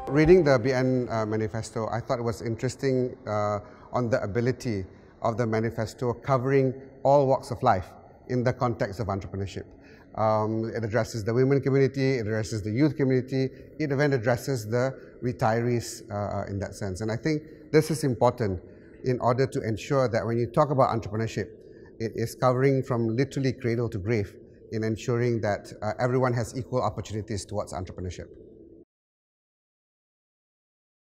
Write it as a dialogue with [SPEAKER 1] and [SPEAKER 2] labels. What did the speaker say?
[SPEAKER 1] Reading the BN manifesto, I thought it was interesting on the ability of the manifesto covering all walks of life in the context of entrepreneurship. It addresses the women community, it addresses the youth community, it even addresses the retirees in that sense. And I think this is important in order to ensure that when you talk about entrepreneurship, it is covering from literally cradle to grave in ensuring that everyone has equal opportunities towards entrepreneurship.